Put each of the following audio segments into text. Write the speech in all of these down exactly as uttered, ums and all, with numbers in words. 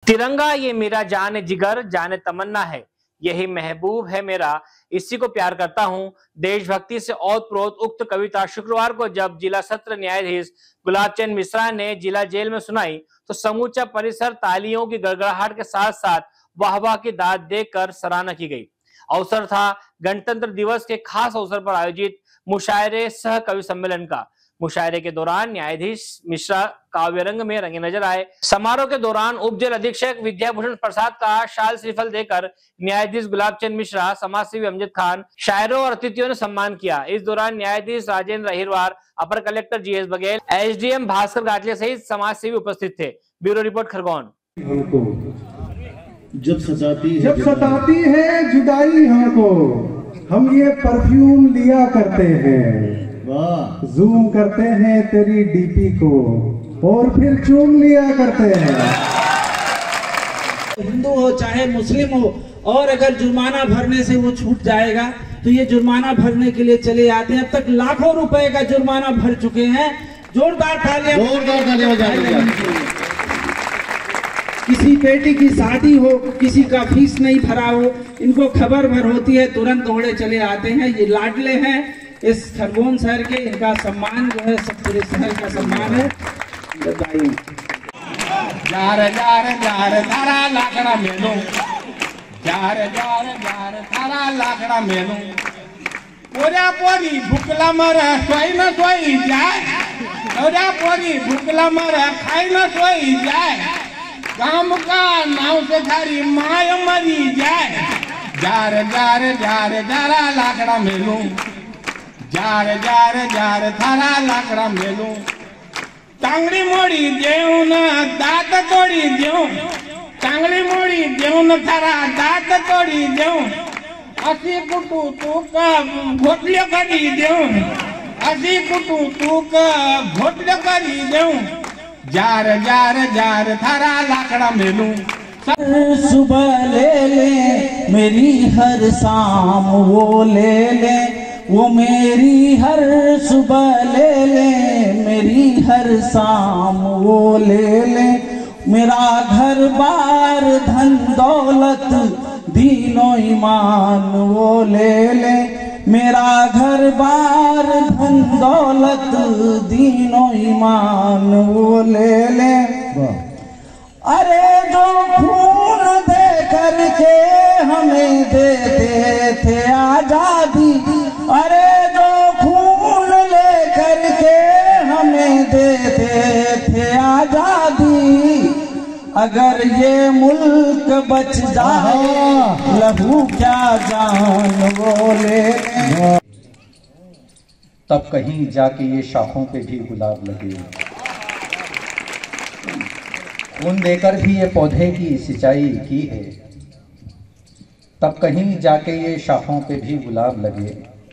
तिरंगा ये मेरा जान जिगर जान तमन्ना है, यही महबूब है मेरा, इसी को प्यार करता हूँ। देशभक्ति से ओतप्रोत उक्त कविता शुक्रवार को जब जिला सत्र न्यायाधीश गुलाबचंद मिश्रा ने जिला जेल में सुनाई तो समूचा परिसर तालियों की गड़गड़ाहट के साथ साथ वाहवाह की दाद देकर सराहना की गई। अवसर था गणतंत्र दिवस के खास अवसर पर आयोजित मुशायरे सह कवि सम्मेलन का। मुशायरे के दौरान न्यायाधीश मिश्रा काव्य रंग में रंगे नजर आए। समारोह के दौरान उप जेल अधीक्षक विद्याभूषण प्रसाद का शाल श्रीफल देकर न्यायाधीश गुलाबचंद मिश्रा, समाजसेवी अमजद खान, शायरों और अतिथियों ने सम्मान किया। इस दौरान न्यायाधीश राजेंद्र अहिरवार, अपर collector G S Baghel, SDM Bhaskar Gatle सहित समाजसेवी उपस्थित थे। Bureau report Khargone. जब सताती है जब सताती है जुदाई हमको, हम ये परफ्यूम लिया करते हैं, जूम करते हैं तेरी डीपी को और फिर चूम लिया करते हैं। हिंदू हो चाहे मुस्लिम हो, और अगर जुर्माना भरने से वो छूट जाएगा तो ये जुर्माना भरने के लिए चले आते हैं। अब तक लाखों रुपए का जुर्माना भर चुके हैं। जोरदार तालियां जोरदार तालियां बजाइए। किसी बेटी की शादी हो, किसी का फीस नहीं भरा हो, इनको खबर भर होती है, तुरंत दौड़े चले आते हैं। ये लाडले हैं इस खरगोन शहर के, इनका सम्मान जो है सब पूरे शहर का सम्मान है। बताइए जार जार जार थारा लाकड़ा मेलू, जार जार जार थारा लाकड़ा मेलू, पोरा पोरी भूखला मरे सोई न सोई जाए, पोरा पोरी भूखला मरे खाई न सोई जाए, काम का नाव से थारी माय मरी जाए। जार जार जार जारा लाकड़ा मेलू, जार जार जार थारा लाकड़ा मेलू, टांगड़ी मोड़ी देऊ न दात तोड़ी देऊ, टांगड़ी मोड़ी देऊ न थारा दात तोड़ी देऊ, असी कुटू तू का घोटले करी देऊ, असी कुटू तू का घोटले करी देऊ। जार जार जार थारा लाकड़ा मेलू, सुबह ले ले मेरी हर शाम वो ले ले, वो मेरी हर सुबह ले ले मेरी हर शाम वो ले ले, मेरा घर बार धन दौलत दीनो ईमान वो ले ले, मेरा घर बार धन दौलत दीनो ईमान वो ले ले। अरे जो खून दे करके हमें देते थे आजादी, अरे जो खून ले करके हमें देते थे आजादी, अगर ये मुल्क बच जाए लहू क्या जान वो ले। तब कहीं जाके ये शाखों पे भी गुलाब लगे, खून देकर भी ये पौधे की सिंचाई की है, तब कहीं जाके ये शाखों पे भी गुलाब लगे।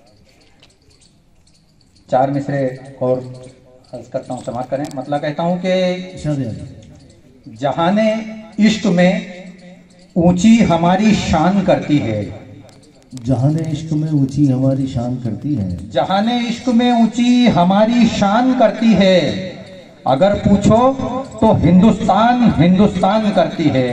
चार मिसरे और अर्ज करता हूँ, समाप्त करें। मतलब कहता हूँ कि जहाने इश्क में ऊंची हमारी शान करती है, जहाने इश्क में ऊंची हमारी शान करती है, जहाने इश्क में ऊंची हमारी शान करती है, अगर पूछो तो हिंदुस्तान हिंदुस्तान करती है।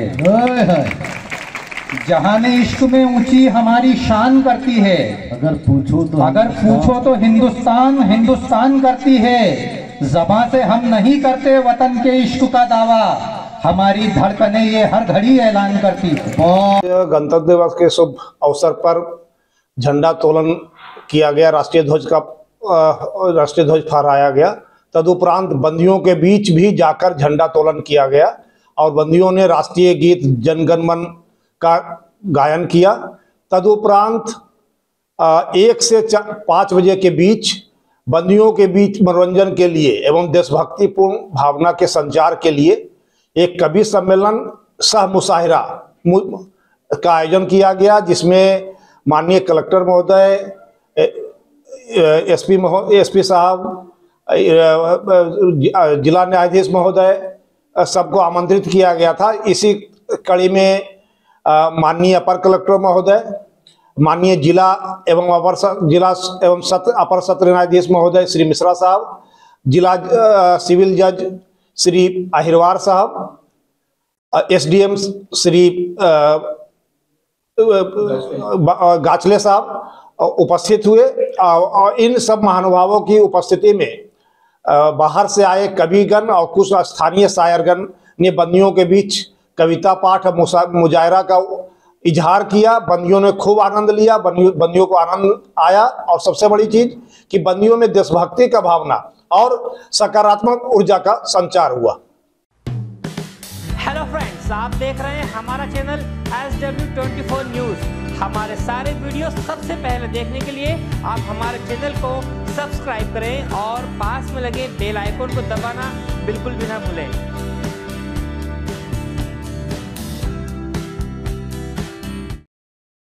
जहाने इश्क में ऊंची हमारी शान करती है, अगर पूछो तो अगर पूछो तो हिंदुस्तान हिंदुस्तान करती है। ज़बां से हम नहीं करते वतन के इश्क का दावा, हमारी धड़कनें ये हर घड़ी ऐलान करती है। गणतंत्र दिवस के शुभ अवसर पर झंडा तोलन किया गया, राष्ट्रीय ध्वज का राष्ट्रीय ध्वज फहराया गया। तदुपरांत बंदियों के बीच भी जाकर झंडा तोलन किया गया और बंदियों ने राष्ट्रीय गीत जन गण मन का गायन किया। तदुपरांत एक से पाँच बजे के बीच बंदियों के बीच मनोरंजन के लिए एवं देशभक्तिपूर्ण भावना के संचार के लिए एक कवि सम्मेलन सह मुशायरा का आयोजन किया गया, जिसमें माननीय कलेक्टर महोदय, एसपी महोदय, एसपी साहब, जिला न्यायाधीश महोदय, सबको आमंत्रित किया गया था। इसी कड़ी में माननीय अपर कलेक्टर महोदय, माननीय जिला एवं अपर जिला एवं सत्र अपर सत्र न्यायाधीश महोदय श्री मिश्रा साहब, जिला सिविल जज श्री अहिरवार साहब, एसडीएम श्री गाचले साहब उपस्थित हुए और इन सब महानुभावों की उपस्थिति में बाहर से आए कविगण और कुछ स्थानीय शायरगण ने बंदियों के बीच कविता पाठ और मुजायरा का इजहार किया। बंदियों ने खूब आनंद लिया, बंदियों को आनंद आया और सबसे बड़ी चीज कि बंदियों में देशभक्ति का भावना और सकारात्मक ऊर्जा का संचार हुआ। हेलो फ्रेंड्स, आप देख रहे हैं हमारा channel S W twenty four news. हमारे सारे वीडियो सबसे पहले देखने के लिए आप हमारे चैनल को सब्सक्राइब करें और पास में लगे बेल आइकन को दबाना बिल्कुल भी ना भूलें।